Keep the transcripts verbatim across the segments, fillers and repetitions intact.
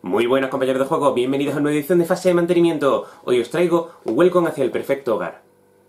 Muy buenas compañeros de juego, bienvenidos a una nueva edición de Fase de Mantenimiento. Hoy os traigo Welcome hacia el perfecto hogar.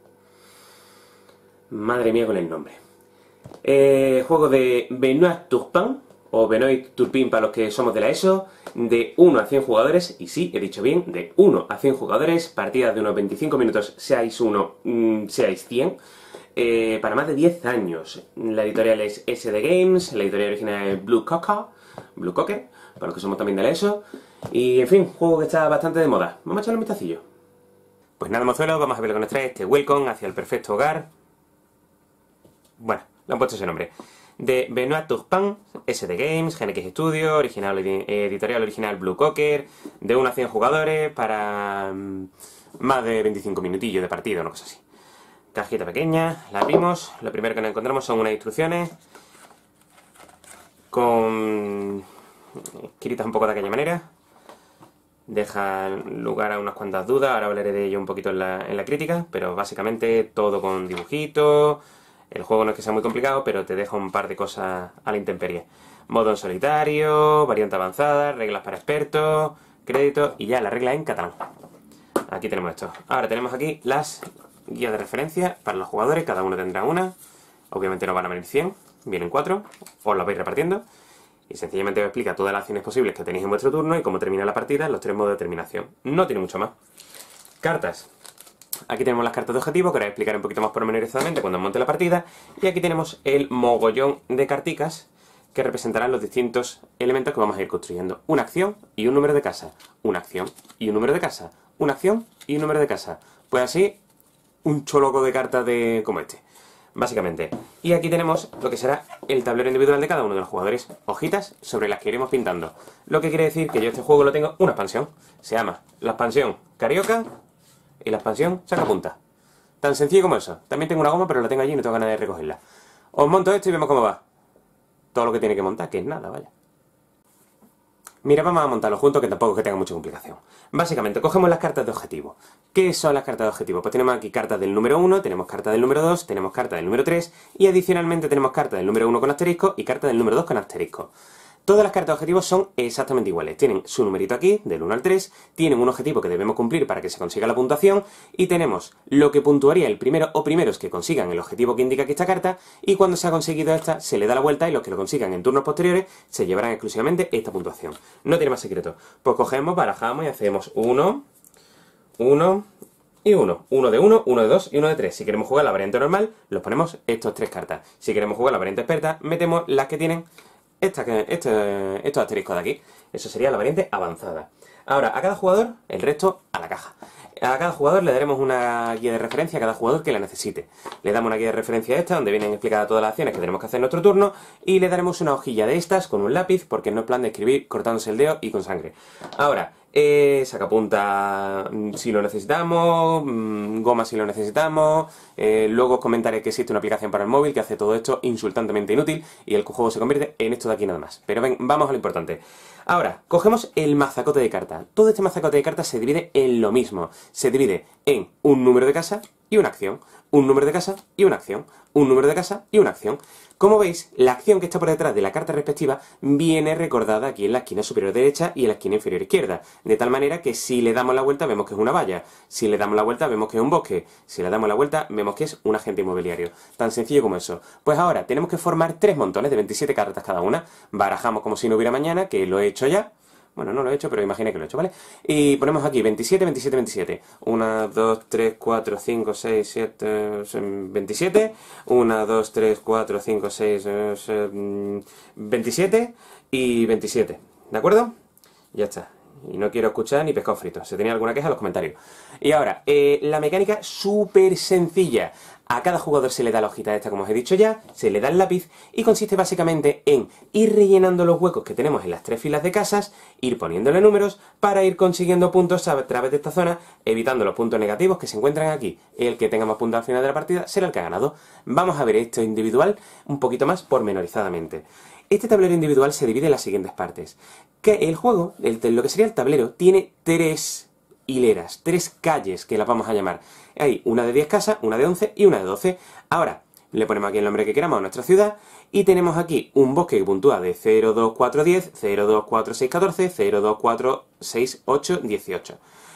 Madre mía con el nombre. Eh, juego de Benoit Turpin, o Benoit Turpin para los que somos de la ESO, de uno a cien jugadores, y sí, he dicho bien, de uno a cien jugadores, partidas de unos veinticinco minutos, seáis uno, mmm, seáis cien, eh, para más de diez años. La editorial es S D Games, la editorial original es Blue Cocker, Blue Cocker, para los que somos también de la ESO, y en fin, juego que está bastante de moda. Vamos a echarle un vistacillo. Pues nada, mozuelos, vamos a ver lo que nos trae este Welcome hacia el perfecto hogar. Bueno, le han puesto ese nombre. De Benoit Turpin, S D Games, G N X Studio, original, editorial original Blue Cocker, de uno a cien jugadores para um, más de veinticinco minutillos de partido, una cosa así. Cajita pequeña, la abrimos, lo primero que nos encontramos son unas instrucciones con escritas un poco de aquella manera. Deja lugar a unas cuantas dudas, ahora hablaré de ello un poquito en la, en la crítica, pero básicamente todo con dibujitos. El juego no es que sea muy complicado, pero te deja un par de cosas a la intemperie. Modo en solitario, variante avanzada, reglas para expertos, créditos y ya la regla en catalán. Aquí tenemos esto. Ahora tenemos aquí las guías de referencia para los jugadores, cada uno tendrá una. Obviamente no van a venir cien, vienen cuatro, os las vais repartiendo. Y sencillamente os explica todas las acciones posibles que tenéis en vuestro turno y cómo termina la partida en los tres modos de terminación. No tiene mucho más. Cartas. Aquí tenemos las cartas de objetivo, que ahora explicaré un poquito más pormenorizadamente cuando monte la partida. Y aquí tenemos el mogollón de carticas que representarán los distintos elementos que vamos a ir construyendo. Una acción y un número de casa. Una acción y un número de casa. Una acción y un número de casa. Pues así, un choloco de cartas de como este, básicamente. Y aquí tenemos lo que será el tablero individual de cada uno de los jugadores. Hojitas sobre las que iremos pintando. Lo que quiere decir que yo este juego lo tengo una expansión. Se llama la expansión Carioca y la expansión Sacapunta. Tan sencillo como eso. También tengo una goma, pero la tengo allí y no tengo ganas de recogerla. Os monto esto y vemos cómo va. Todo lo que tiene que montar, que es nada, vaya. Mira, vamos a montarlo juntos, que tampoco es que tenga mucha complicación. Básicamente, cogemos las cartas de objetivo. ¿Qué son las cartas de objetivo? Pues tenemos aquí cartas del número uno, tenemos cartas del número dos, tenemos cartas del número tres y adicionalmente tenemos cartas del número uno con asterisco y cartas del número dos con asterisco. Todas las cartas de objetivos son exactamente iguales. Tienen su numerito aquí, del uno al tres, tienen un objetivo que debemos cumplir para que se consiga la puntuación, y tenemos lo que puntuaría el primero o primeros que consigan el objetivo que indica aquí esta carta, y cuando se ha conseguido esta, se le da la vuelta y los que lo consigan en turnos posteriores se llevarán exclusivamente esta puntuación. No tiene más secreto. Pues cogemos, barajamos y hacemos uno, uno y uno. uno de uno, uno de dos y uno de tres. Si queremos jugar la variante normal, los ponemos estas tres cartas. Si queremos jugar la variante experta, metemos las que tienen Esta, este, estos asteriscos de aquí. Eso sería la variante avanzada. Ahora, a cada jugador, el resto a la caja. A cada jugador le daremos una guía de referencia a cada jugador que la necesite. Le damos una guía de referencia a esta, donde vienen explicadas todas las acciones que tenemos que hacer en nuestro turno, y le daremos una hojilla de estas con un lápiz, porque no es plan de escribir cortándose el dedo y con sangre. Ahora, eh, sacapunta si lo necesitamos, mmm, goma si lo necesitamos, eh, luego os comentaré que existe una aplicación para el móvil que hace todo esto insultantemente inútil, y el juego se convierte en esto de aquí nada más. Pero ven, vamos a lo importante. Ahora, cogemos el mazacote de cartas. Todo este mazacote de cartas se divide en lo mismo. Se divide en un número de casa y una acción. Un número de casa y una acción. Un número de casa y una acción. Como veis, la acción que está por detrás de la carta respectiva viene recordada aquí en la esquina superior derecha y en la esquina inferior izquierda. De tal manera que si le damos la vuelta vemos que es una valla. Si le damos la vuelta vemos que es un bosque. Si le damos la vuelta vemos que es un agente inmobiliario. Tan sencillo como eso. Pues ahora tenemos que formar tres montones de veintisiete cartas cada una. Barajamos como si no hubiera mañana, que lo he hecho ya. Bueno, no lo he hecho, pero imaginé que lo he hecho, ¿vale? Y ponemos aquí veintisiete, veintisiete, veintisiete. uno, dos, tres, cuatro, cinco, seis, siete, veintisiete. uno, dos, tres, cuatro, cinco, seis, veintisiete y veintisiete. ¿De acuerdo? Ya está. Y no quiero escuchar ni pescado frito. Si tenía alguna queja, en los comentarios. Y ahora, eh, la mecánica súper sencilla. A cada jugador se le da la hojita esta, como os he dicho ya, se le da el lápiz, y consiste básicamente en ir rellenando los huecos que tenemos en las tres filas de casas, ir poniéndole números para ir consiguiendo puntos a través de esta zona, evitando los puntos negativos que se encuentran aquí. El que tenga más puntos al final de la partida será el que ha ganado. Vamos a ver esto individual un poquito más pormenorizadamente. Este tablero individual se divide en las siguientes partes. Que el juego, el, lo que sería el tablero, tiene tres hileras, tres calles que las vamos a llamar. Hay una de diez casas, una de once y una de doce. Ahora, le ponemos aquí el nombre que queramos a nuestra ciudad, y tenemos aquí un bosque que puntúa de cero, dos, cuatro, diez, cero, dos, cuatro, seis, catorce, cero, dos, cuatro, seis, ocho, dieciocho.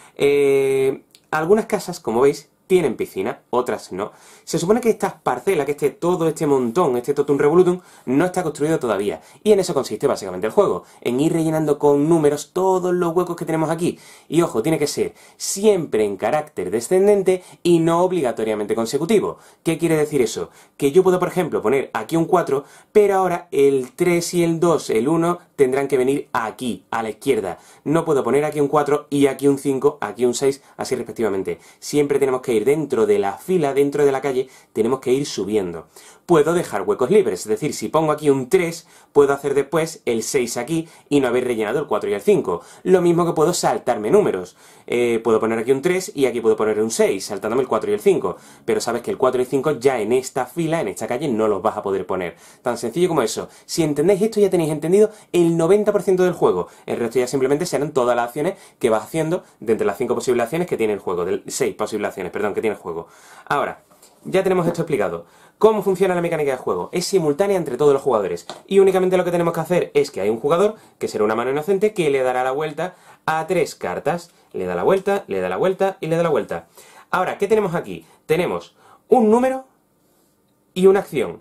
Eh, algunas casas, como veis, tienen piscina, otras no. Se supone que esta parcela, que este, todo este montón, este totum revolutum, no está construido todavía. Y en eso consiste básicamente el juego, en ir rellenando con números todos los huecos que tenemos aquí. Y ojo, tiene que ser siempre en carácter descendente y no obligatoriamente consecutivo. ¿Qué quiere decir eso? Que yo puedo, por ejemplo, poner aquí un cuatro, pero ahora el tres y el dos, el uno, tendrán que venir aquí, a la izquierda. No puedo poner aquí un cuatro y aquí un cinco, aquí un seis, así respectivamente. Siempre tenemos que ir dentro de la fila, dentro de la calle, tenemos que ir subiendo. Puedo dejar huecos libres, es decir, si pongo aquí un tres, puedo hacer después el seis aquí y no haber rellenado el cuatro y el cinco. Lo mismo que puedo saltarme números. Eh, puedo poner aquí un tres y aquí puedo poner un seis, saltándome el cuatro y el cinco. Pero sabes que el cuatro y el cinco ya en esta fila, en esta calle, no los vas a poder poner. Tan sencillo como eso. Si entendéis esto, ya tenéis entendido el noventa por ciento del juego. El resto ya simplemente serán todas las acciones que vas haciendo de entre las cinco posibles acciones que tiene el juego. De seis posibles acciones, perdón, que tiene el juego. Ahora, ya tenemos esto explicado. ¿Cómo funciona la mecánica de juego? Es simultánea entre todos los jugadores. Y únicamente lo que tenemos que hacer es que hay un jugador, que será una mano inocente, que le dará la vuelta a tres cartas. Le da la vuelta, le da la vuelta y le da la vuelta. Ahora, ¿qué tenemos aquí? Tenemos un número y una acción.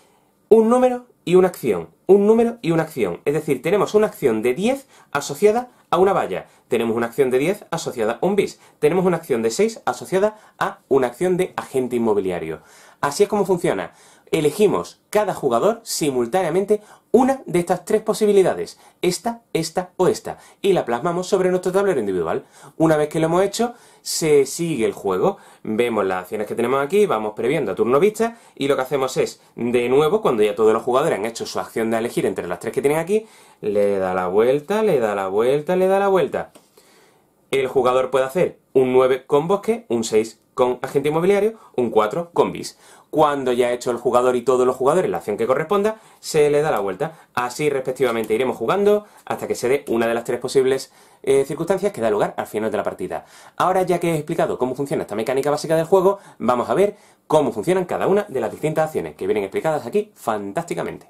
Un número y una acción. Un número y una acción. Es decir, tenemos una acción de diez asociada a una valla. Tenemos una acción de diez asociada a un bis. Tenemos una acción de seis asociada a una acción de agente inmobiliario. Así es como funciona. Elegimos cada jugador simultáneamente una de estas tres posibilidades, esta, esta o esta, y la plasmamos sobre nuestro tablero individual. Una vez que lo hemos hecho, se sigue el juego. Vemos las acciones que tenemos aquí, vamos previendo a turno vista, y lo que hacemos es, de nuevo, cuando ya todos los jugadores han hecho su acción de elegir entre las tres que tienen aquí, le da la vuelta, le da la vuelta, le da la vuelta. El jugador puede hacer un nueve con bosque, un seis con agente inmobiliario, un cuatro con bis. Cuando ya ha hecho el jugador y todos los jugadores la acción que corresponda, se le da la vuelta. Así respectivamente iremos jugando hasta que se dé una de las tres posibles eh, circunstancias que da lugar al final de la partida. Ahora, ya que he explicado cómo funciona esta mecánica básica del juego, vamos a ver cómo funcionan cada una de las distintas acciones, que vienen explicadas aquí fantásticamente.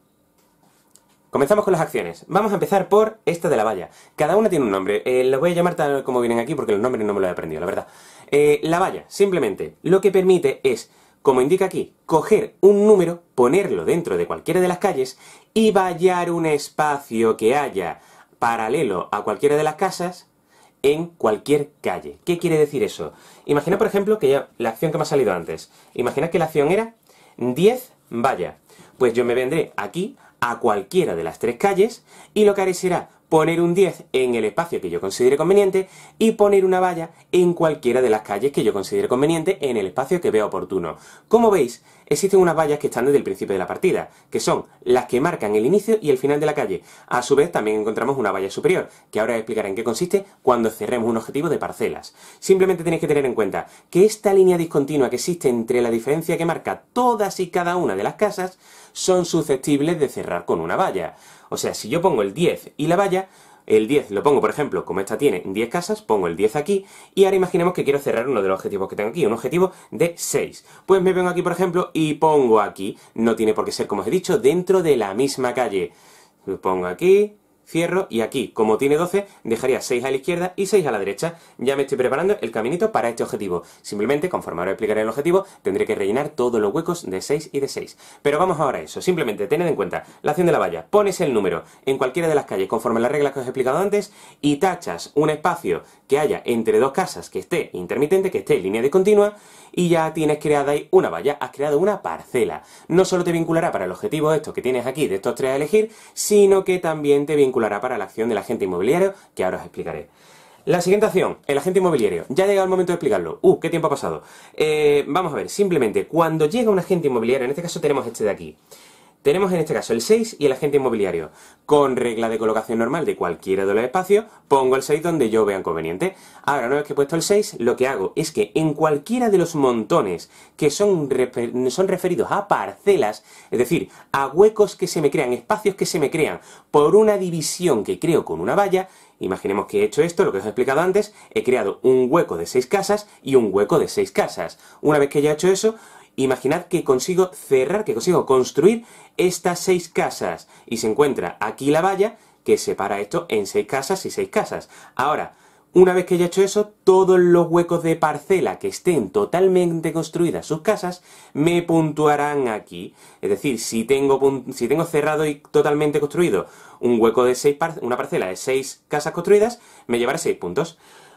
Comenzamos con las acciones. Vamos a empezar por esta de la valla. Cada una tiene un nombre. Eh, lo voy a llamar tal como vienen aquí porque los nombres no me los he aprendido, la verdad. Eh, la valla, simplemente, lo que permite es, como indica aquí, coger un número, ponerlo dentro de cualquiera de las calles y vallar un espacio que haya paralelo a cualquiera de las casas en cualquier calle. ¿Qué quiere decir eso? Imagina, por ejemplo, que ya la acción que me ha salido antes. Imagina que la acción era diez valla. Pues yo me vendré aquí a cualquiera de las tres calles y lo que haré será poner un diez en el espacio que yo considere conveniente y poner una valla en cualquiera de las calles que yo considere conveniente en el espacio que vea oportuno. Como veis, existen unas vallas que están desde el principio de la partida, que son las que marcan el inicio y el final de la calle. A su vez, también encontramos una valla superior, que ahora explicaré en qué consiste cuando cerremos un objetivo de parcelas. Simplemente tenéis que tener en cuenta que esta línea discontinua que existe entre la diferencia que marca todas y cada una de las casas son susceptibles de cerrar con una valla. O sea, si yo pongo el diez y la valla, el diez lo pongo, por ejemplo, como esta tiene diez casas, pongo el diez aquí, y ahora imaginemos que quiero cerrar uno de los objetivos que tengo aquí, un objetivo de seis. Pues me vengo aquí, por ejemplo, y pongo aquí, no tiene por qué ser, como os he dicho, dentro de la misma calle. Lo pongo aquí, cierro, y aquí, como tiene doce, dejaría seis a la izquierda y seis a la derecha. Ya me estoy preparando el caminito para este objetivo. Simplemente, conforme ahora explicaré el objetivo, tendré que rellenar todos los huecos de seis y de seis. Pero vamos ahora a eso. Simplemente tened en cuenta la acción de la valla. Pones el número en cualquiera de las calles conforme a las reglas que os he explicado antes y tachas un espacio que haya entre dos casas que esté intermitente, que esté en línea discontinua, y ya tienes creada ahí una valla, has creado una parcela. No solo te vinculará para el objetivo esto que tienes aquí, de estos tres a elegir, sino que también te vinculará para la acción del agente inmobiliario, que ahora os explicaré. La siguiente acción, el agente inmobiliario. Ya ha llegado el momento de explicarlo. Uh, ¿qué tiempo ha pasado? Eh, vamos a ver, simplemente, cuando llega un agente inmobiliario, en este caso tenemos este de aquí. Tenemos en este caso el seis y el agente inmobiliario. Con regla de colocación normal de cualquiera de los espacios, pongo el seis donde yo vea conveniente. Ahora, una vez que he puesto el seis, lo que hago es que en cualquiera de los montones que son, refer son referidos a parcelas, es decir, a huecos que se me crean, espacios que se me crean por una división que creo con una valla, imaginemos que he hecho esto, lo que os he explicado antes, he creado un hueco de seis casas y un hueco de seis casas. Una vez que ya he hecho eso, Imaginad que consigo cerrar, que consigo construir estas seis casas. Y se encuentra aquí la valla que separa esto en seis casas y seis casas. Ahora, una vez que haya hecho eso, todos los huecos de parcela que estén totalmente construidas sus casas, me puntuarán aquí. Es decir, si tengo, si tengo cerrado y totalmente construido un hueco de seis par una parcela de seis casas construidas, me llevará seis puntos.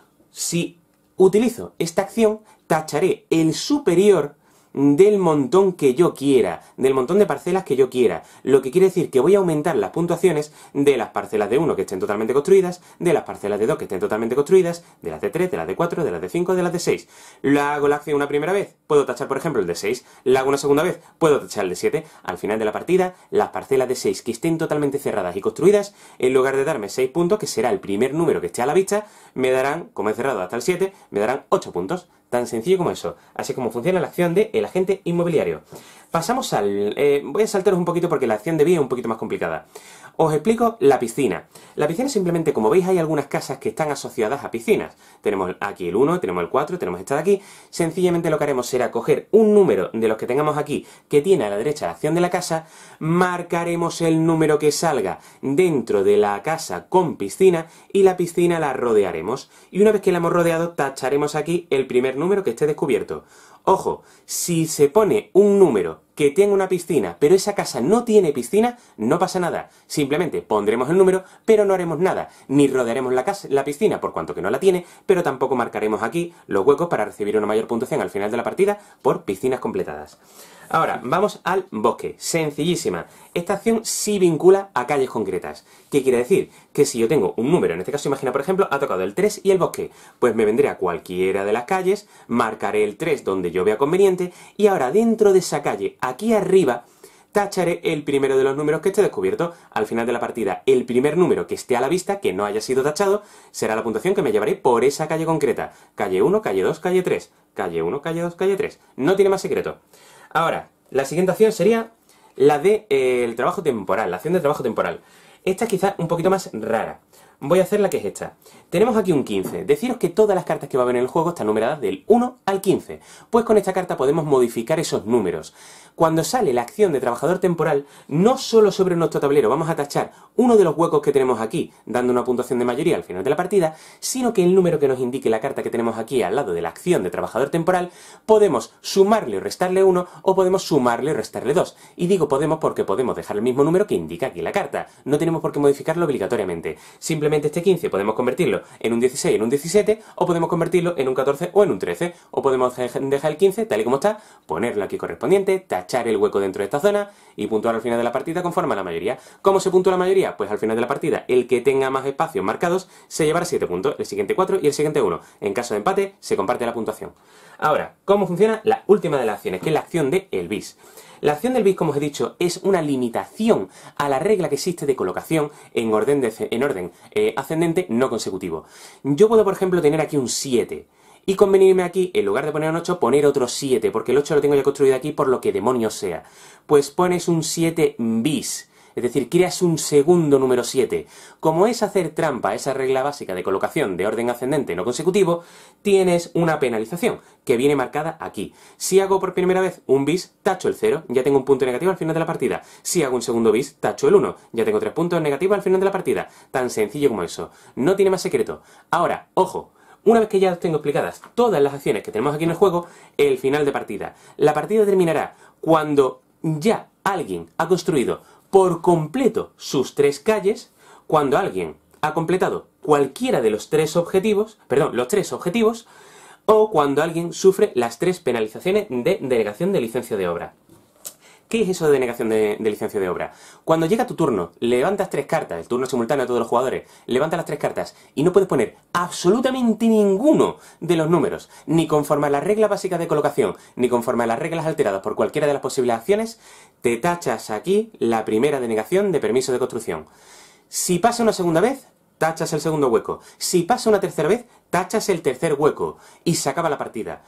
Si utilizo esta acción, tacharé el superior del montón que yo quiera, del montón de parcelas que yo quiera, lo que quiere decir que voy a aumentar las puntuaciones de las parcelas de uno que estén totalmente construidas, de las parcelas de dos que estén totalmente construidas, de las de tres, de las de cuatro, de las de cinco, de las de seis. La hago la acción una primera vez, puedo tachar por ejemplo el de seis, la hago una segunda vez, puedo tachar el de siete, al final de la partida, las parcelas de seis que estén totalmente cerradas y construidas, en lugar de darme seis puntos, que será el primer número que esté a la vista, me darán, como he cerrado hasta el siete, me darán ocho puntos. Tan sencillo como eso. Así es como funciona la acción de el agente inmobiliario. Pasamos al... Eh, voy a saltaros un poquito porque la acción de vía es un poquito más complicada. Os explico la piscina. La piscina simplemente, como veis, hay algunas casas que están asociadas a piscinas. Tenemos aquí el uno, tenemos el cuatro, tenemos esta de aquí. Sencillamente lo que haremos será coger un número de los que tengamos aquí que tiene a la derecha la acción de la casa, marcaremos el número que salga dentro de la casa con piscina y la piscina la rodearemos. Y una vez que la hemos rodeado, tacharemos aquí el primer número que esté descubierto. Ojo, si se pone un número que tenga una piscina, pero esa casa no tiene piscina, no pasa nada. Simplemente pondremos el número, pero no haremos nada. Ni rodearemos la, casa, la piscina, por cuanto que no la tiene, pero tampoco marcaremos aquí los huecos para recibir una mayor puntuación al final de la partida por piscinas completadas. Ahora, vamos al bosque. Sencillísima. Esta acción sí vincula a calles concretas. ¿Qué quiere decir? Que si yo tengo un número, en este caso imagina por ejemplo, ha tocado el tres y el bosque, pues me vendré a cualquiera de las calles, marcaré el tres donde yo vea conveniente, y ahora dentro de esa calle, aquí arriba, tacharé el primero de los números que esté descubierto. Al final de la partida, el primer número que esté a la vista, que no haya sido tachado, será la puntuación que me llevaré por esa calle concreta. Calle uno, calle dos, calle tres. Calle uno, calle dos, calle tres. No tiene más secreto. Ahora, la siguiente acción sería la de eh, el trabajo temporal, la acción de trabajo temporal. Esta es quizás un poquito más rara. Voy a hacer la que es esta. Tenemos aquí un quince. Deciros que todas las cartas que va a haber en el juego están numeradas del uno al quince. Pues con esta carta podemos modificar esos números. Cuando sale la acción de trabajador temporal, no solo sobre nuestro tablero vamos a tachar uno de los huecos que tenemos aquí, dando una puntuación de mayoría al final de la partida, sino que el número que nos indique la carta que tenemos aquí al lado de la acción de trabajador temporal, podemos sumarle o restarle uno, o podemos sumarle o restarle dos. Y digo podemos porque podemos dejar el mismo número que indica aquí la carta. No tenemos por qué modificarlo obligatoriamente. Simplemente este quince podemos convertirlo en un dieciséis, en un diecisiete, o podemos convertirlo en un catorce o en un trece. O podemos dejar el quince tal y como está, ponerlo aquí correspondiente, tachar el hueco dentro de esta zona y puntuar al final de la partida conforme a la mayoría. ¿Cómo se puntúa la mayoría? Pues al final de la partida el que tenga más espacios marcados se llevará siete puntos, el siguiente cuatro y el siguiente uno. En caso de empate se comparte la puntuación. Ahora, ¿cómo funciona la última de las acciones? Que es la acción de el bis. La acción del bis, como os he dicho, es una limitación a la regla que existe de colocación en orden, de, en orden eh, ascendente no consecutivo. Yo puedo, por ejemplo, tener aquí un siete. Y convenirme aquí, en lugar de poner un ocho, poner otro siete, porque el ocho lo tengo ya construido aquí por lo que demonios sea. Pues pones un siete bis, es decir, creas un segundo número siete. Como es hacer trampa a esa regla básica de colocación de orden ascendente no consecutivo, tienes una penalización, que viene marcada aquí. Si hago por primera vez un bis, tacho el cero, ya tengo un punto negativo al final de la partida. Si hago un segundo bis, tacho el uno, ya tengo tres puntos negativos al final de la partida. Tan sencillo como eso. No tiene más secreto. Ahora, ojo. Una vez que ya os tengo explicadas todas las acciones que tenemos aquí en el juego, el final de partida. La partida terminará cuando ya alguien ha construido por completo sus tres calles, cuando alguien ha completado cualquiera de los tres objetivos, perdón, los tres objetivos, o cuando alguien sufre las tres penalizaciones de denegación de licencia de obra. ¿Qué es eso de denegación de, de licencia de obra? Cuando llega tu turno, levantas tres cartas, el turno simultáneo a todos los jugadores, levantas las tres cartas y no puedes poner absolutamente ninguno de los números, ni conforme a las reglas básicas de colocación, ni conforme a las reglas alteradas por cualquiera de las posibles acciones, te tachas aquí la primera denegación de permiso de construcción. Si pasa una segunda vez, tachas el segundo hueco. Si pasa una tercera vez, tachas el tercer hueco. Y se acaba la partida.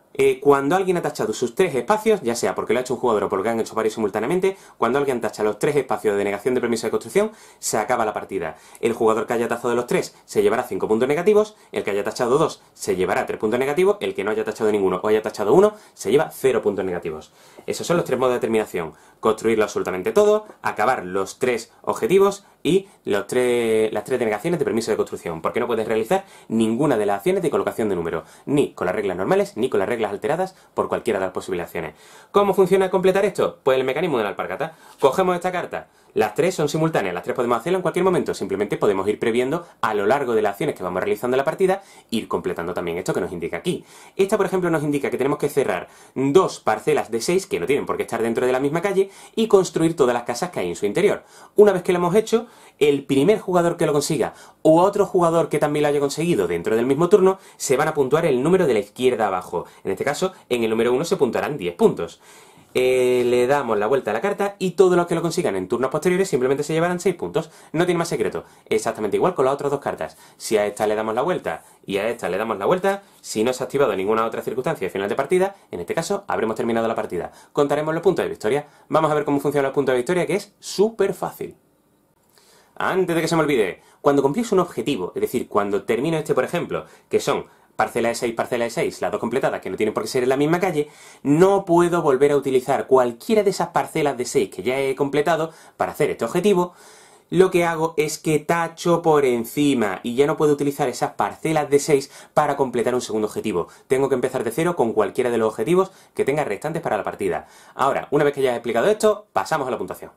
Eh, cuando alguien ha tachado sus tres espacios, ya sea porque lo ha hecho un jugador o porque lo han hecho varios simultáneamente, cuando alguien tacha los tres espacios de denegación de permiso de construcción, se acaba la partida. El jugador que haya tachado los tres se llevará cinco puntos negativos, el que haya tachado dos se llevará tres puntos negativos, el que no haya tachado ninguno o haya tachado uno se lleva cero puntos negativos. Esos son los tres modos de terminación: construirlo absolutamente todo, acabar los tres objetivos y los tres, las tres denegaciones de permiso de construcción, porque no puedes realizar ninguna de las acciones de colocación de números, ni con las reglas normales, ni con las reglas alteradas por cualquiera de las posibles acciones. ¿Cómo funciona completar esto? Pues el mecanismo de la alpargata. Cogemos esta carta, las tres son simultáneas, las tres podemos hacerlo en cualquier momento, simplemente podemos ir previendo a lo largo de las acciones que vamos realizando en la partida, ir completando también esto que nos indica aquí. Esta, por ejemplo, nos indica que tenemos que cerrar dos parcelas de seis, que no tienen por qué estar dentro de la misma calle, y construir todas las casas que hay en su interior. Una vez que lo hemos hecho, el primer jugador que lo consiga, o otro jugador que también lo haya conseguido dentro del mismo turno, se van a puntuar el número de la izquierda abajo. En este caso, en el número uno se puntuarán diez puntos. Eh, le damos la vuelta a la carta y todos los que lo consigan en turnos posteriores simplemente se llevarán seis puntos. No tiene más secreto. Exactamente igual con las otras dos cartas. Si a esta le damos la vuelta y a esta le damos la vuelta, si no se ha activado ninguna otra circunstancia de final de partida, en este caso habremos terminado la partida. Contaremos los puntos de victoria. Vamos a ver cómo funcionan los puntos de victoria, que es súper fácil. Antes de que se me olvide, cuando cumplís un objetivo, es decir, cuando termino este, por ejemplo, que son parcela de seis, parcela de seis, las dos completadas, que no tienen por qué ser en la misma calle, no puedo volver a utilizar cualquiera de esas parcelas de seis que ya he completado para hacer este objetivo. Lo que hago es que tacho por encima y ya no puedo utilizar esas parcelas de seis para completar un segundo objetivo. Tengo que empezar de cero con cualquiera de los objetivos que tenga restantes para la partida. Ahora, una vez que ya he explicado esto, pasamos a la puntuación.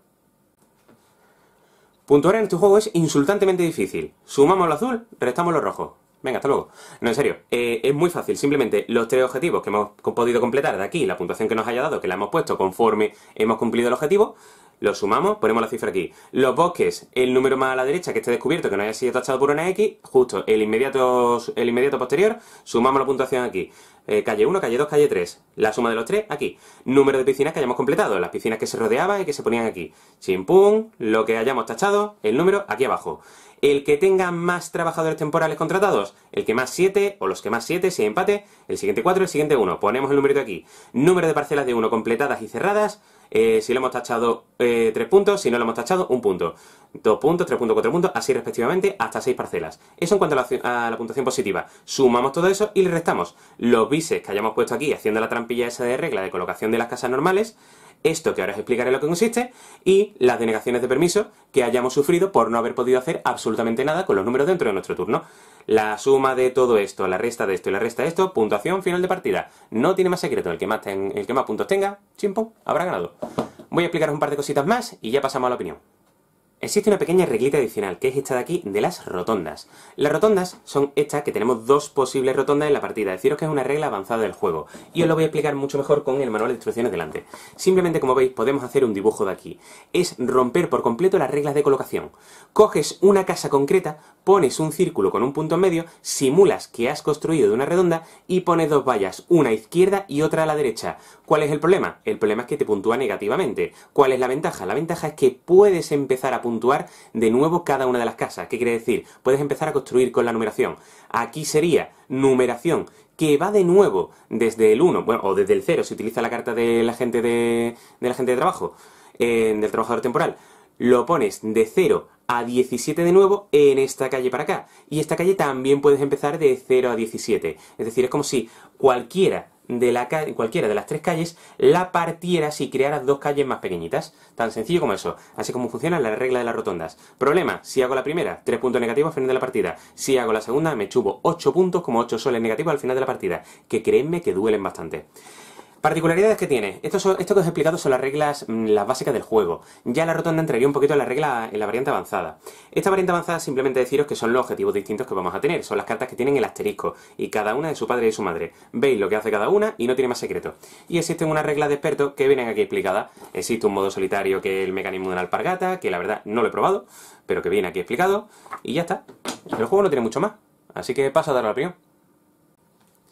Puntuar en este juego es insultantemente difícil. Sumamos lo azul, restamos lo rojo. Venga, hasta luego. No, en serio, eh, es muy fácil. Simplemente los tres objetivos que hemos podido completar de aquí, la puntuación que nos haya dado, que la hemos puesto conforme hemos cumplido el objetivo, lo sumamos, ponemos la cifra aquí. Los bosques, el número más a la derecha que esté descubierto, que no haya sido tachado por una X, justo el inmediato, el inmediato posterior, sumamos la puntuación aquí. Eh, calle uno, calle dos, calle tres. La suma de los tres aquí. Número de piscinas que hayamos completado, las piscinas que se rodeaban y que se ponían aquí. Chimpum, lo que hayamos tachado, el número aquí abajo. El que tenga más trabajadores temporales contratados, el que más siete, o los que más siete, si hay empate, el siguiente cuatro, el siguiente uno. Ponemos el numerito aquí. Número de parcelas de uno completadas y cerradas, eh, si lo hemos tachado eh, tres puntos, si no lo hemos tachado un punto. dos puntos, tres puntos, cuatro puntos, así respectivamente, hasta seis parcelas. Eso en cuanto a la, a la puntuación positiva. Sumamos todo eso y le restamos los bises que hayamos puesto aquí, haciendo la trampilla esa de regla de colocación de las casas normales, esto que ahora os explicaré lo que consiste, y las denegaciones de permiso que hayamos sufrido por no haber podido hacer absolutamente nada con los números dentro de nuestro turno. La suma de todo esto, la resta de esto y la resta de esto, puntuación final de partida. No tiene más secreto, el que más, ten, el que más puntos tenga, chimpum, habrá ganado. Voy a explicaros un par de cositas más y ya pasamos a la opinión. Existe una pequeña reglita adicional, que es esta de aquí, de las rotondas. Las rotondas son estas, que tenemos dos posibles rotondas en la partida. Deciros que es una regla avanzada del juego. Y os lo voy a explicar mucho mejor con el manual de instrucciones delante. Simplemente, como veis, podemos hacer un dibujo de aquí. Es romper por completo las reglas de colocación. Coges una casa concreta, pones un círculo con un punto en medio, simulas que has construido de una redonda y pones dos vallas, una a izquierda y otra a la derecha. ¿Cuál es el problema? El problema es que te puntúa negativamente. ¿Cuál es la ventaja? La ventaja es que puedes empezar a puntuar puntuar de nuevo cada una de las casas. ¿Qué quiere decir? Puedes empezar a construir con la numeración. Aquí sería numeración que va de nuevo desde el uno, bueno, o desde el cero, si utiliza la carta de la gente de, de la gente de trabajo, eh, del trabajador temporal. Lo pones de cero a diecisiete de nuevo en esta calle para acá. Y esta calle también puedes empezar de cero a diecisiete. Es decir, es como si cualquiera de la cualquiera de las tres calles la partieras y crearas dos calles más pequeñitas. Tan sencillo como eso. Así como funciona la regla de las rotondas. Problema, si hago la primera, tres puntos negativos al final de la partida. Si hago la segunda, me chupo ocho puntos como ocho soles negativos al final de la partida. Que créanme que duelen bastante. Particularidades que tiene. Esto, son, esto que os he explicado son las reglas, las básicas del juego. Ya la rotonda entraría un poquito en la regla, en la variante avanzada. Esta variante avanzada simplemente deciros que son los objetivos distintos que vamos a tener. Son las cartas que tienen el asterisco. Y cada una de su padre y de su madre. Veis lo que hace cada una y no tiene más secreto. Y existen unas reglas de expertos que vienen aquí explicadas. Existe un modo solitario que es el mecanismo de una alpargata, que la verdad no lo he probado, pero que viene aquí explicado. Y ya está. El juego no tiene mucho más. Así que paso a dar la opinión.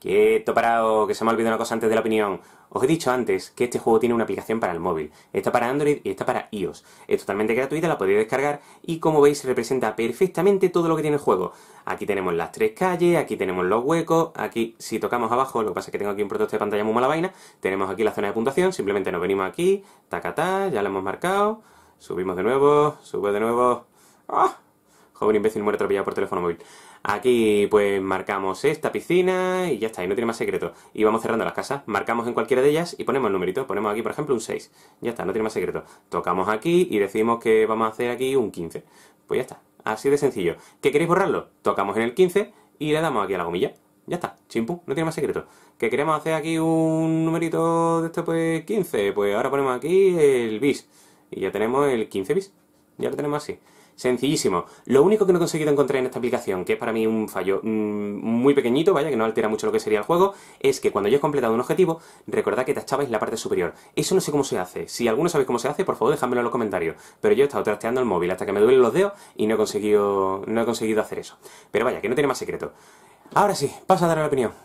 Quieto parado, que se me ha olvidado una cosa antes de la opinión. Os he dicho antes que este juego tiene una aplicación para el móvil. Está para Android y está para iOS. Es totalmente gratuita, la podéis descargar y como veis representa perfectamente todo lo que tiene el juego. Aquí tenemos las tres calles, aquí tenemos los huecos, aquí si tocamos abajo, lo que pasa es que tengo aquí un prototipo de pantalla muy mala vaina, tenemos aquí la zona de puntuación, simplemente nos venimos aquí, tacatá, ya lo hemos marcado, subimos de nuevo, sube de nuevo. ¡Ah! Joven imbécil muere atropellado por teléfono móvil. Aquí pues marcamos esta piscina y ya está, y no tiene más secreto. Y vamos cerrando las casas, marcamos en cualquiera de ellas y ponemos el numerito. Ponemos aquí por ejemplo un seis. Ya está, no tiene más secreto. Tocamos aquí y decimos que vamos a hacer aquí un quince. Pues ya está, así de sencillo. ¿Qué queréis borrarlo? Tocamos en el quince y le damos aquí a la gomilla. Ya está, chimpú, no tiene más secreto. ¿Que queremos hacer aquí un numerito de esto pues quince? Pues ahora ponemos aquí el bis. Y ya tenemos el quince bis. Ya lo tenemos así. Sencillísimo. Lo único que no he conseguido encontrar en esta aplicación, que es para mí un fallo mmm, muy pequeñito, vaya, que no altera mucho lo que sería el juego, es que cuando yo he completado un objetivo, recordad que tachabais la parte superior. Eso no sé cómo se hace. Si alguno sabéis cómo se hace, por favor, dejádmelo en los comentarios. Pero yo he estado trasteando el móvil hasta que me duelen los dedos y no he conseguido, no he conseguido hacer eso. Pero vaya, que no tiene más secreto. Ahora sí, paso a dar la opinión.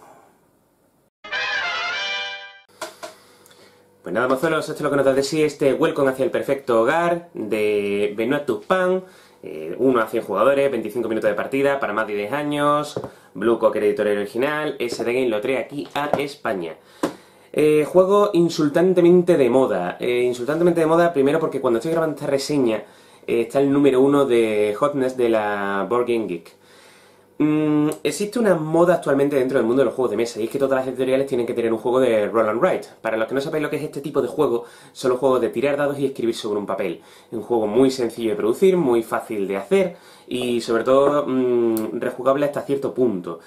Pues nada, mozuelos, esto es lo que nos da de sí este Welcome hacia el perfecto hogar de Benoit Turpin, eh, uno a cien jugadores, veinticinco minutos de partida, para más de diez años, Blue Cocker editorial original, S D Game lo trae aquí a España. Eh, juego insultantemente de moda, eh, insultantemente de moda primero porque cuando estoy grabando esta reseña eh, está el número uno de Hotness de la Board Game Geek. Mm, existe una moda actualmente dentro del mundo de los juegos de mesa y es que todas las editoriales tienen que tener un juego de roll and write. Para los que no sabéis lo que es este tipo de juego, son los juegos de tirar dados y escribir sobre un papel. Es un juego muy sencillo de producir, muy fácil de hacer y sobre todo mmm, rejugable hasta cierto punto.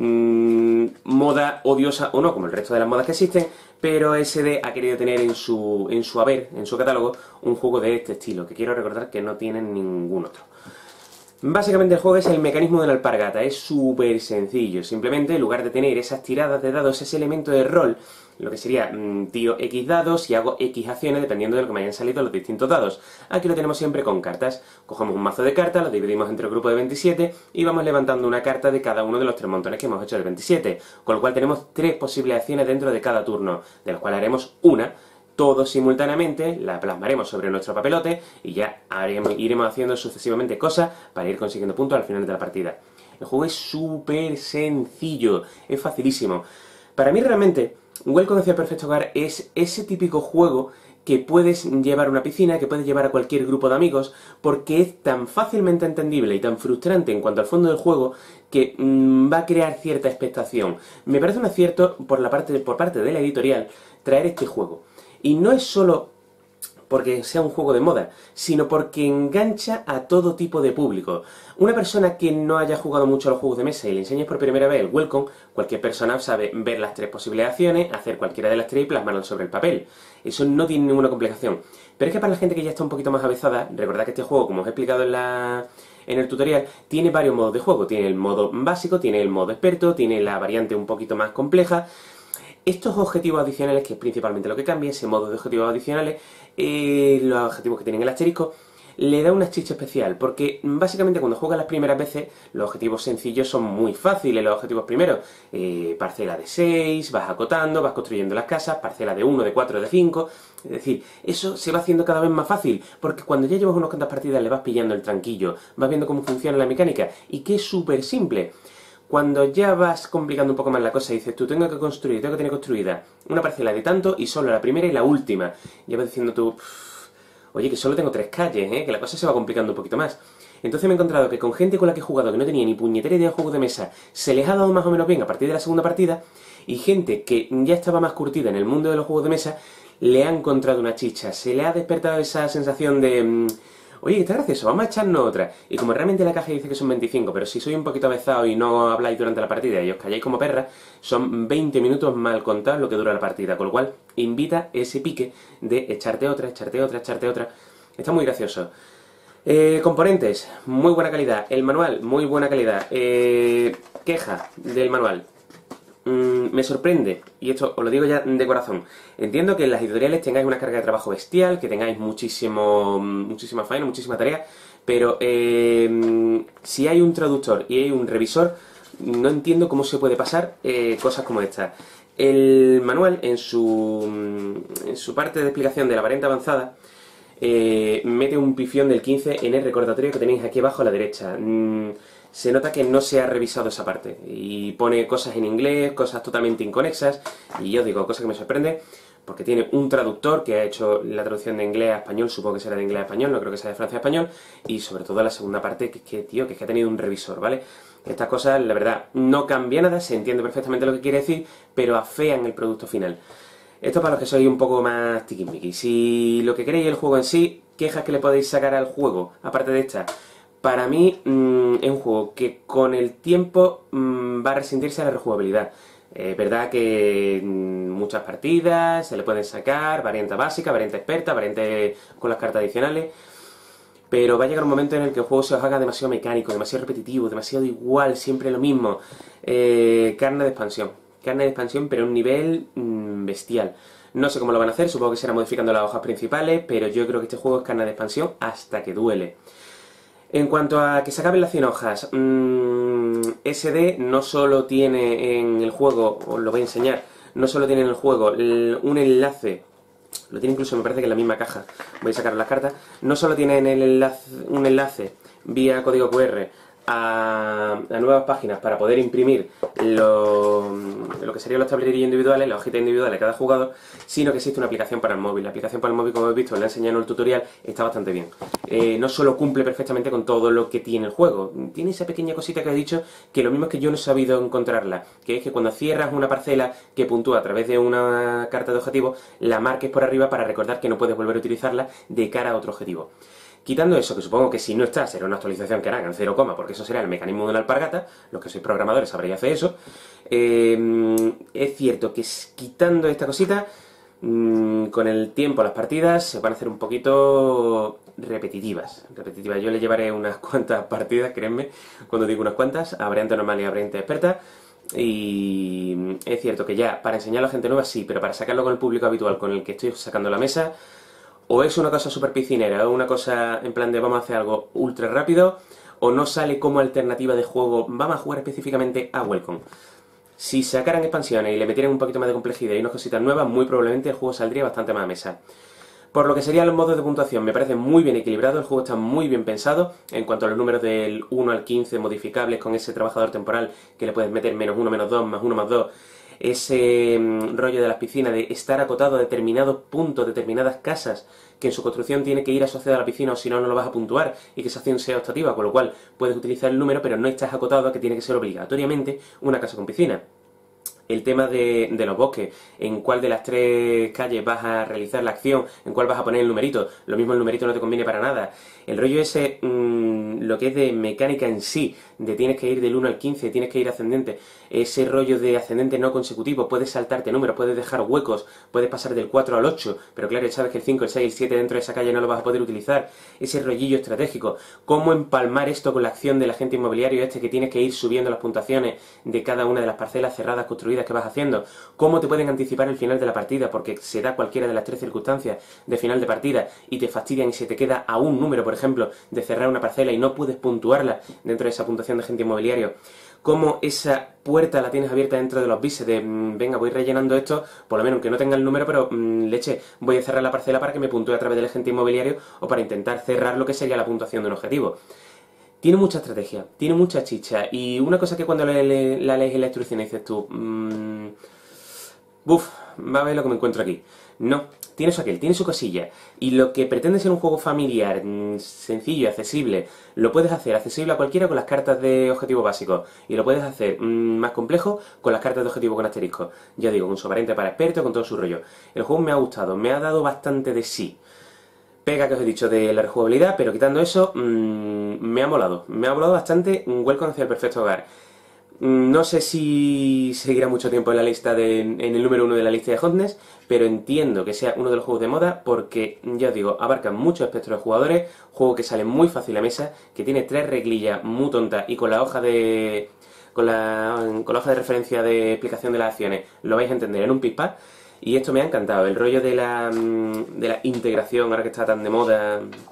Mm, moda odiosa o no, como el resto de las modas que existen, pero S D ha querido tener en su, en su haber, en su catálogo, un juego de este estilo, que quiero recordar que no tienen ningún otro. Básicamente el juego es el mecanismo de la alpargata, es súper sencillo, simplemente en lugar de tener esas tiradas de dados, ese elemento de rol, lo que sería, mmm, tiro X dados y hago X acciones dependiendo de lo que me hayan salido los distintos dados. Aquí lo tenemos siempre con cartas, cogemos un mazo de cartas, lo dividimos entre el grupo de veintisiete y vamos levantando una carta de cada uno de los tres montones que hemos hecho del veintisiete, con lo cual tenemos tres posibles acciones dentro de cada turno, de las cuales haremos una, todos simultáneamente, la plasmaremos sobre nuestro papelote y ya haremos, iremos haciendo sucesivamente cosas para ir consiguiendo puntos al final de la partida. El juego es súper sencillo, es facilísimo. Para mí realmente, Welcome hacia el perfecto hogar es ese típico juego que puedes llevar a una piscina, que puedes llevar a cualquier grupo de amigos, porque es tan fácilmente entendible y tan frustrante en cuanto al fondo del juego que mmm, va a crear cierta expectación. Me parece un acierto por, la parte, por parte de la editorial traer este juego. Y no es solo porque sea un juego de moda, sino porque engancha a todo tipo de público. Una persona que no haya jugado mucho a los juegos de mesa y le enseñes por primera vez el Welcome, cualquier persona sabe ver las tres posibles acciones, hacer cualquiera de las tres y plasmarlas sobre el papel. Eso no tiene ninguna complicación. Pero es que para la gente que ya está un poquito más avezada, recordad que este juego, como os he explicado en la... en el tutorial, tiene varios modos de juego. Tiene el modo básico, tiene el modo experto, tiene la variante un poquito más compleja. Estos objetivos adicionales, que es principalmente lo que cambia, ese modo de objetivos adicionales, eh, los objetivos que tienen el asterisco, le da una chicha especial, porque básicamente cuando juegas las primeras veces, los objetivos sencillos son muy fáciles, los objetivos primeros, eh, parcela de seis, vas acotando, vas construyendo las casas, parcela de uno, de cuatro, de cinco, es decir, eso se va haciendo cada vez más fácil, porque cuando ya llevas unas cuantas partidas le vas pillando el tranquillo, vas viendo cómo funciona la mecánica, y que es súper simple. Cuando ya vas complicando un poco más la cosa y dices, tú tengo que construir, tengo que tener construida una parcela de tanto y solo la primera y la última. Ya vas diciendo tú, oye, que solo tengo tres calles, ¿eh? Que la cosa se va complicando un poquito más. Entonces me he encontrado que con gente con la que he jugado que no tenía ni puñetera idea de juegos de mesa, se les ha dado más o menos bien a partir de la segunda partida, y gente que ya estaba más curtida en el mundo de los juegos de mesa, le ha encontrado una chicha, se le ha despertado esa sensación de... Mmm, oye, que está gracioso, vamos a echarnos otra. Y como realmente la caja dice que son veinticinco, pero si soy un poquito avezado y no habláis durante la partida y os calláis como perras, son veinte minutos mal contados lo que dura la partida, con lo cual invita ese pique de echarte otra, echarte otra, echarte otra. Está muy gracioso. Eh, componentes, muy buena calidad. El manual, muy buena calidad. Eh, queja del manual. Mm, me sorprende, y esto os lo digo ya de corazón, entiendo que en las editoriales tengáis una carga de trabajo bestial, que tengáis muchísimo, muchísima faena, muchísima tarea, pero eh, si hay un traductor y hay un revisor, no entiendo cómo se puede pasar eh, cosas como esta. El manual, en su, en su parte de explicación de la variante avanzada, eh, mete un pifión del quince en el recordatorio que tenéis aquí abajo a la derecha. Mm, se nota que no se ha revisado esa parte, y pone cosas en inglés, cosas totalmente inconexas, y yo digo, cosa que me sorprende, porque tiene un traductor que ha hecho la traducción de inglés a español, supongo que será de inglés a español, no creo que sea de Francia a español, y sobre todo la segunda parte, que es que, tío, que es que ha tenido un revisor, ¿vale? Estas cosas, la verdad, no cambia nada, se entiende perfectamente lo que quiere decir, pero afean el producto final. Esto para los que sois un poco más tiquismiquis. Si lo que queréis es el juego en sí, quejas que le podéis sacar al juego, aparte de esta, para mí mmm, es un juego que con el tiempo mmm, va a resentirse a la rejugabilidad. Es verdad que mmm, muchas partidas se le pueden sacar, variante básica, variante experta, variante con las cartas adicionales, pero va a llegar un momento en el que el juego se os haga demasiado mecánico, demasiado repetitivo, demasiado igual, siempre lo mismo. Eh, carne de expansión. Carne de expansión, pero a un nivel mmm, bestial. No sé cómo lo van a hacer, supongo que será modificando las hojas principales, pero yo creo que este juego es carne de expansión hasta que duele. En cuanto a que se acaben las cien hojas, mmm, S D no solo tiene en el juego, os lo voy a enseñar, no solo tiene en el juego el, un enlace, lo tiene incluso me parece que en la misma caja, voy a sacar las cartas, no solo tiene en el enlace, un enlace vía código Q R a, a nuevas páginas para poder imprimir lo, lo que serían los tablerillos individuales, las hojitas individuales de cada jugador, sino que existe una aplicación para el móvil. La aplicación para el móvil, como habéis visto, la he enseñado en el tutorial, está bastante bien. Eh, no solo cumple perfectamente con todo lo que tiene el juego, tiene esa pequeña cosita que he dicho, que lo mismo es que yo no he sabido encontrarla, que es que cuando cierras una parcela que puntúa a través de una carta de objetivo, la marques por arriba para recordar que no puedes volver a utilizarla de cara a otro objetivo. Quitando eso, que supongo que si no está, será una actualización que harán en cero, porque eso será el mecanismo de una alpargata, los que sois programadores sabréis hacer eso, eh, es cierto que quitando esta cosita, mmm, con el tiempo las partidas se van a hacer un poquito repetitivas. repetitivas. Yo le llevaré unas cuantas partidas, créanme, cuando digo unas cuantas, a variante normal y a variante experta. Y es cierto que ya, para enseñarlo a gente nueva sí, pero para sacarlo con el público habitual con el que estoy sacando la mesa, o es una cosa súper piscinera, o una cosa en plan de vamos a hacer algo ultra rápido, o no sale como alternativa de juego, vamos a jugar específicamente a Welcome. Si sacaran expansiones y le metieran un poquito más de complejidad y unas cositas nuevas, muy probablemente el juego saldría bastante más a mesa. Por lo que serían los modos de puntuación, me parece muy bien equilibrado, el juego está muy bien pensado en cuanto a los números del uno al quince modificables con ese trabajador temporal que le puedes meter menos uno, menos dos, más uno, más dos. Ese mmm, rollo de las piscinas, de estar acotado a determinados puntos, determinadas casas, que en su construcción tiene que ir asociada a la piscina o si no, no lo vas a puntuar, y que esa acción sea optativa, con lo cual puedes utilizar el número, pero no estás acotado a que tiene que ser obligatoriamente una casa con piscina. El tema de, de los bosques, en cuál de las tres calles vas a realizar la acción, en cuál vas a poner el numerito, lo mismo el numerito no te conviene para nada. El rollo ese, mmm, lo que es de mecánica en sí, de tienes que ir del uno al quince, tienes que ir ascendente, ese rollo de ascendente no consecutivo, puedes saltarte números, puedes dejar huecos, puedes pasar del cuatro al ocho, pero claro, ya sabes que el cinco, el seis, el siete dentro de esa calle no lo vas a poder utilizar, ese rollillo estratégico, cómo empalmar esto con la acción del agente inmobiliario este que tienes que ir subiendo las puntuaciones de cada una de las parcelas cerradas construidas que vas haciendo, cómo te pueden anticipar el final de la partida, porque se da cualquiera de las tres circunstancias de final de partida y te fastidian y se te queda a un número, por ejemplo, de cerrar una parcela y no puedes puntuarla dentro de esa puntuación de agente inmobiliario. Cómo esa puerta la tienes abierta dentro de los bises de, mmm, venga, voy rellenando esto, por lo menos aunque no tenga el número, pero mmm, leche, voy a cerrar la parcela para que me puntúe a través del agente inmobiliario o para intentar cerrar lo que sería la puntuación de un objetivo. Tiene mucha estrategia, tiene mucha chicha, y una cosa que cuando le, le, la lees en la instrucción y dices tú, mmm, buf, va a ver lo que me encuentro aquí. No, tiene su aquel, tiene su cosilla, y lo que pretende ser un juego familiar, mmm, sencillo y accesible, lo puedes hacer accesible a cualquiera con las cartas de objetivo básico, y lo puedes hacer mmm, más complejo con las cartas de objetivo con asterisco. Ya digo, con su variante para expertos, con todo su rollo. El juego me ha gustado, me ha dado bastante de sí. Pega que os he dicho de la rejugabilidad, pero quitando eso, mmm, me ha molado. Me ha molado bastante un Welcome hacia el perfecto hogar. Mm, no sé si seguirá mucho tiempo en la lista de, en el número uno de la lista de Hotness, pero entiendo que sea uno de los juegos de moda porque, ya os digo, abarca mucho espectro de jugadores, juego que sale muy fácil a mesa, que tiene tres reglillas muy tontas y con la hoja de con la, con la hoja de referencia de explicación de las acciones lo vais a entender en un pispás. Y esto me ha encantado, el rollo de la, de la integración, ahora que está tan de moda,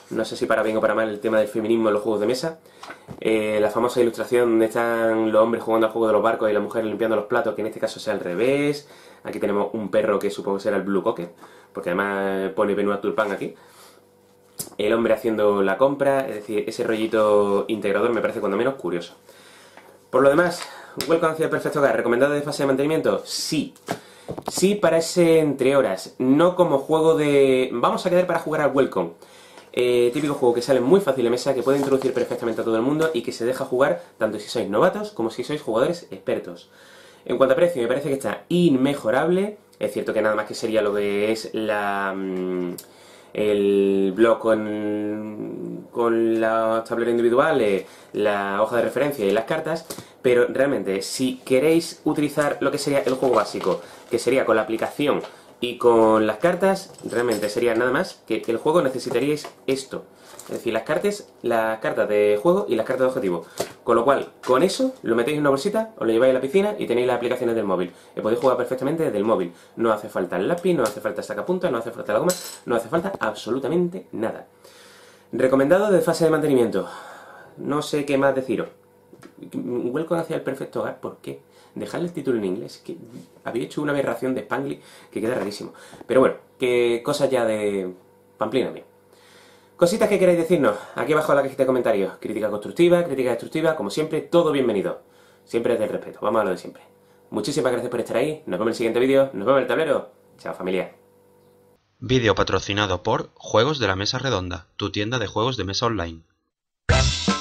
no sé si para bien o para mal, el tema del feminismo en los juegos de mesa. Eh, la famosa ilustración donde están los hombres jugando al juego de los barcos y las mujeres limpiando los platos, que en este caso sea al revés. Aquí tenemos un perro que supongo que será el Blue Cocker, porque además pone Benoit Turpin aquí. El hombre haciendo la compra, es decir, ese rollito integrador me parece cuando menos curioso. Por lo demás, Welcome hacia el Perfect Hogar, ¿recomendado de fase de mantenimiento? Sí. Sí para ese entre horas, no como juego de... vamos a quedar para jugar al Welcome. Eh, típico juego que sale muy fácil de mesa, que puede introducir perfectamente a todo el mundo y que se deja jugar tanto si sois novatos como si sois jugadores expertos. En cuanto a precio, me parece que está inmejorable. Es cierto que nada más que sería lo que es la... Mmm, el blog con, con los tableros individuales, la hoja de referencia y las cartas, pero realmente si queréis utilizar lo que sería el juego básico, que sería con la aplicación y con las cartas, realmente sería nada más que el juego necesitaríais esto. Es decir, las cartas, las cartas de juego y las cartas de objetivo. Con lo cual, con eso, lo metéis en una bolsita, os lo lleváis a la piscina y tenéis las aplicaciones del móvil. Y podéis jugar perfectamente desde el móvil. No hace falta el lápiz, no hace falta el sacapuntas, no hace falta la goma, no hace falta absolutamente nada. Recomendado de fase de mantenimiento. No sé qué más deciros. Welcome hacia el Perfect Hogar, ¿por qué? Dejadle el título en inglés, que había hecho una aberración de Spanglish que queda rarísimo. Pero bueno, que cosas ya de Pamplina mía. Cositas que queráis decirnos, aquí abajo en la cajita de comentarios. Crítica constructiva, crítica destructiva, como siempre, todo bienvenido. Siempre desde el respeto, vamos a lo de siempre. Muchísimas gracias por estar ahí, nos vemos en el siguiente vídeo, nos vemos en el tablero. Chao familia. Vídeo patrocinado por Juegos de la Mesa Redonda, tu tienda de juegos de mesa online.